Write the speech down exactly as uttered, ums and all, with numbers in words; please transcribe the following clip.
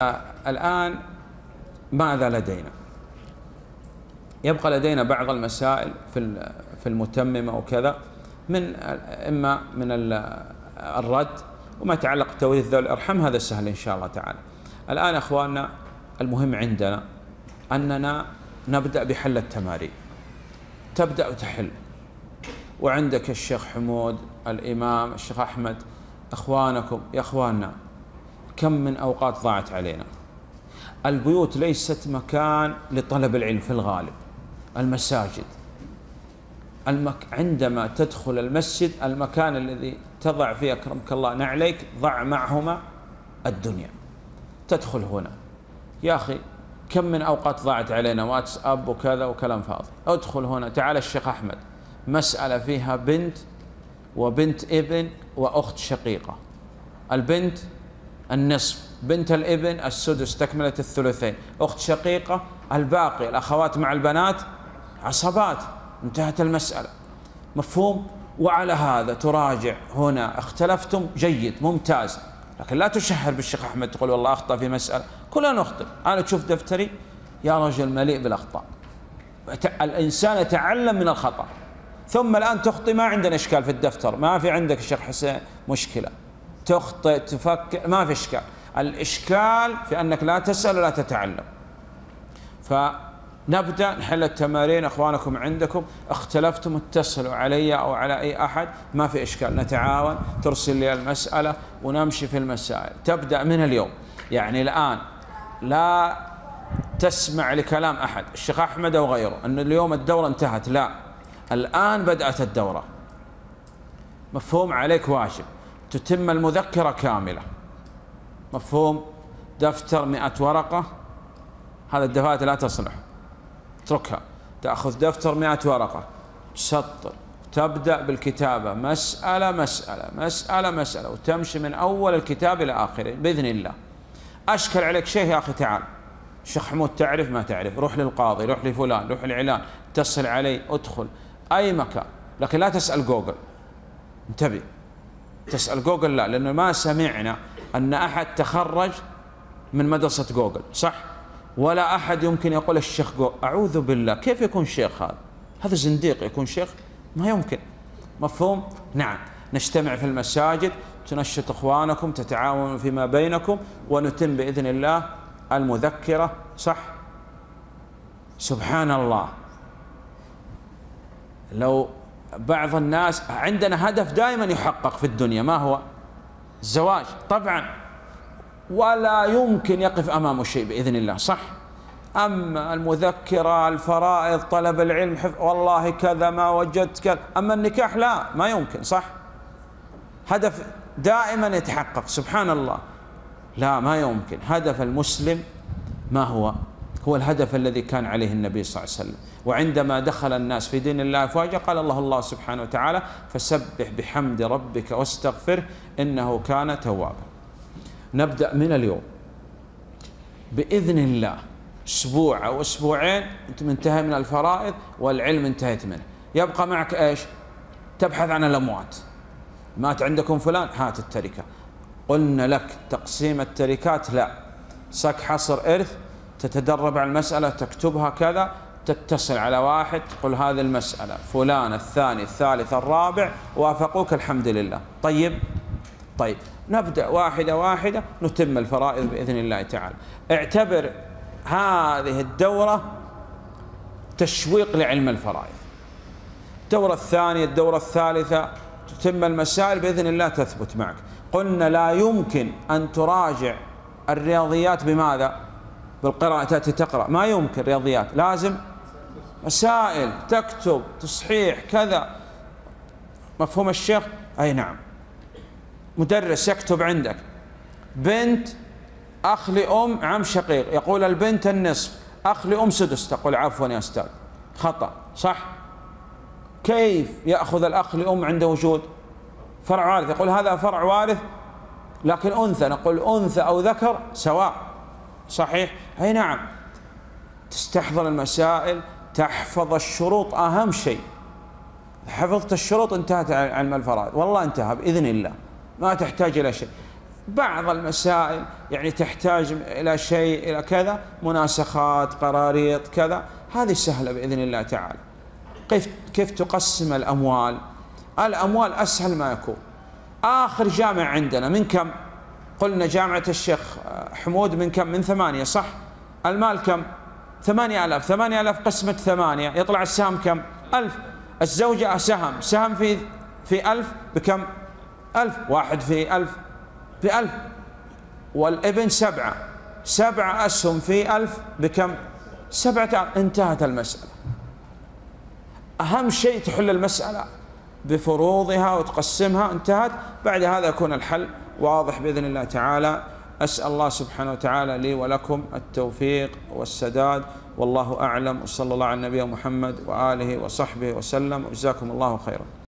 الآن ماذا لدينا؟ يبقى لدينا بعض المسائل في في المتممة وكذا، من إما من الرد وما يتعلق بتوريث ذوي الأرحام، هذا سهل إن شاء الله تعالى. الآن أخواننا المهم عندنا أننا نبدأ بحل التمارين. تبدأ وتحل، وعندك الشيخ حمود، الإمام الشيخ أحمد، إخوانكم يا إخواننا، كم من أوقات ضاعت علينا. البيوت ليست مكان لطلب العلم في الغالب، المساجد المك... عندما تدخل المسجد المكان الذي تضع فيه أكرمك الله نعليك، ضع معهما الدنيا. تدخل هنا يا أخي، كم من أوقات ضاعت علينا، واتساب وكذا وكلام فاضي. ادخل هنا، تعال الشيخ أحمد، مسألة فيها بنت وبنت ابن وأخت شقيقة، البنت النصف، بنت الابن السدس تكملة الثلثين، أخت شقيقة الباقي، الأخوات مع البنات عصبات، انتهت المسألة. مفهوم؟ وعلى هذا تراجع هنا، اختلفتم جيد ممتاز، لكن لا تشهر بالشيخ أحمد تقول والله أخطأ في مسألة. كلنا نخطئ، أنا تشوف دفتري يا رجل مليء بالأخطاء. الإنسان يتعلم من الخطأ، ثم الآن تخطئ، ما عندنا إشكال في الدفتر، ما في عندك الشيخ حسين مشكلة، تخطئ تفكر ما في إشكال. الإشكال في أنك لا تسأل ولا تتعلم. فنبدأ نحل التمارين. أخوانكم عندكم اختلفتم اتصلوا علي أو على أي أحد، ما في إشكال، نتعاون، ترسل لي المسألة ونمشي في المسائل. تبدأ من اليوم، يعني الآن لا تسمع لكلام أحد الشيخ أحمد أو غيره أن اليوم الدورة انتهت، لا، الآن بدأت الدورة. مفهوم؟ عليك واجب تتم المذكرة كاملة. مفهوم؟ دفتر مئة ورقة، هذا الدفاتر لا تصلح، اتركها. تأخذ دفتر مئة ورقة، تسطر، تبدأ بالكتابة مسألة مسألة مسألة مسألة، وتمشي من أول الكتاب إلى آخره بإذن الله. أشكل عليك شيء يا أخي تعال، الشيخ حمود تعرف ما تعرف، روح للقاضي، روح لفلان، روح للإعلان، اتصل علي، ادخل أي مكان، لكن لا تسأل جوجل. انتبه، تسأل جوجل لا، لأنه ما سمعنا أن أحد تخرج من مدرسة جوجل، صح؟ ولا أحد يمكن يقول الشيخ جوجل، أعوذ بالله، كيف يكون شيخ هذا؟ هذا زنديق يكون شيخ؟ ما يمكن. مفهوم؟ نعم. نجتمع في المساجد، تنشط إخوانكم، تتعاونوا فيما بينكم، ونتم بإذن الله المذكرة، صح؟ سبحان الله، لو بعض الناس عندنا هدف دائما يحقق في الدنيا، ما هو؟ الزواج طبعا، ولا يمكن يقف أمامه شيء بإذن الله، صح؟ أما المذكرة، الفرائض، طلب العلم، حفظ، والله كذا ما وجدت كذا. أما النكاح لا، ما يمكن، صح؟ هدف دائما يتحقق، سبحان الله. لا، ما يمكن. هدف المسلم ما هو؟ هو الهدف الذي كان عليه النبي صلى الله عليه وسلم. وعندما دخل الناس في دين الله أفواجا قال الله الله سبحانه وتعالى فسبح بحمد ربك واستغفره إنه كان توابا. نبدأ من اليوم بإذن الله، أسبوع أو أسبوعين أنت منتهي من الفرائض والعلم انتهيت منه. يبقى معك إيش؟ تبحث عن الأموات. مات عندكم فلان، هات التركة. قلنا لك تقسيم التركات لا، صك حصر إرث، تتدرب على المسألة، تكتبها كذا، تتصل على واحد تقول هذه المسألة، فلان الثاني الثالث الرابع وافقوك، الحمد لله. طيب طيب نبدأ واحدة واحدة، نتم الفرائض بإذن الله تعالى. اعتبر هذه الدورة تشويق لعلم الفرائض. الدورة الثانية، الدورة الثالثة، تتم المسائل بإذن الله تثبت معك. قلنا لا يمكن أن تراجع الرياضيات بماذا؟ بالقراءة، تأتي تقرأ، ما يمكن رياضيات، لازم مسائل، تكتب، تصحيح كذا. مفهوم الشيخ؟ أي نعم. مدرس يكتب عندك بنت أخ لأم عم شقيق، يقول البنت النصف، أخ لأم سدس، تقول عفوا يا أستاذ خطأ، صح؟ كيف يأخذ الأخ لأم عند وجود فرع وارث؟ يقول هذا فرع وارث لكن أنثى، نقول أنثى أو ذكر سواء، صحيح؟ أي نعم. تستحضر المسائل، تحفظ الشروط، أهم شيء. حفظت الشروط انتهت علم الفرائض، والله انتهى بإذن الله، ما تحتاج إلى شيء. بعض المسائل يعني تحتاج إلى شيء إلى كذا، مناسخات، قراريط، كذا، هذه سهلة بإذن الله تعالى. كيف كيف تقسم الأموال؟ الأموال أسهل ما يكون. آخر جامع عندنا من كم؟ قلنا جامعة الشيخ حمود من كم؟ من ثمانية، صح؟ المال كم؟ ثمانية آلاف. ثمانية آلاف قسمة ثمانية يطلع السهم كم؟ ألف. الزوجة سهم، سهم في في ألف بكم؟ ألف. واحد في ألف بألف. والابن سبعة، سبع أسهم في ألف بكم؟ سبعة آلاف. انتهت المسألة. أهم شيء تحل المسألة بفروضها وتقسمها، انتهت. بعد هذا يكون الحل واضح بإذن الله تعالى. أسأل الله سبحانه وتعالى لي ولكم التوفيق والسداد، والله أعلم، وصلى الله على النبي محمد وآله وصحبه وسلم، وجزاكم الله خيرا.